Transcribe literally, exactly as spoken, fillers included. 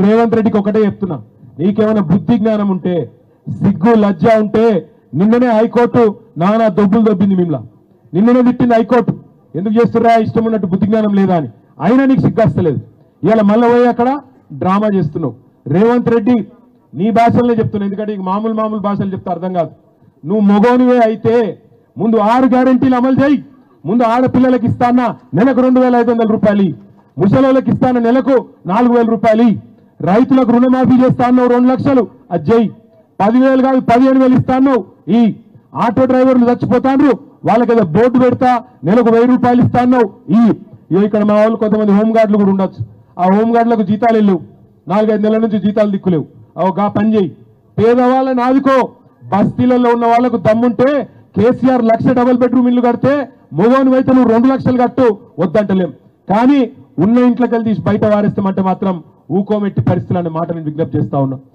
రేవంత్ రెడ్డికి ఒకటే చెప్తున్నా, నీకేమైనా బుద్ధి జ్ఞానం ఉంటే, సిగ్గు లజ్జ ఉంటే, నిన్ననే హైకోర్టు నానా దొబ్బులు దొబ్బింది మిమ్మల్ని, నిన్ననే తిట్టింది హైకోర్టు. ఎందుకు చేస్తుర్రా ఇష్టం ఉన్నట్టు బుద్ధి జ్ఞానం లేదా అని. అయినా నీకు సిగ్గస్తలేదు. ఇవాళ మళ్ళీ పోయి అక్కడ డ్రామా చేస్తున్నావు. రేవంత్ రెడ్డి నీ భాషలనే చెప్తున్నావు, ఎందుకంటే ఇక మామూలు మామూలు భాషలు చెప్తే అర్థం కాదు. నువ్వు మొగోనివే అయితే ముందు ఆరు గ్యారెంటీలు అమలు చేయి. ముందు ఆడపిల్లలకి ఇస్తానా నెలకు రెండు వేల ఐదు వందల రూపాయలు, ముసలోళ్ళకి ఇస్తాన నెలకు నాలుగు వేల రూపాయలు, రైతులకు రుణమాఫీ చేస్తాను రెండు లక్షలు అది చేయి. పదివేలు కాదు పదిహేను వేలు ఇస్తాను. ఈ ఆటో డ్రైవర్లు చచ్చిపోతాండ్రు, వాళ్ళకి ఏదో బోర్డు పెడతా నెలకు వెయ్యి రూపాయలు ఇస్తాను. ఈ ఇక్కడ మా వాళ్ళు కొంతమంది హోంగార్డులు కూడా ఉండొచ్చు, ఆ హోంగార్డులకు జీతాలు వెళ్ళవు, నాలుగైదు నెలల నుంచి జీతాలు దిక్కులేవు. గా పని చేయి, పేదవాళ్ళని ఆదుకో. బస్తీలలో ఉన్న వాళ్ళకు దమ్ముంటే కేసీఆర్ లక్ష డబుల్ బెడ్రూమ్ ఇల్లు కడితే మొగోని అయితే నువ్వు రెండు లక్షలు కట్టు, వద్దంటలేం. కానీ ఉన్న ఇంట్లోకి వెళ్ళి తీసి బయట వారేస్తామంటే మాత్రం ఊకోమెట్టి పరిస్థితులు అనే మాట నేను విజ్ఞప్తి చేస్తా ఉన్నా.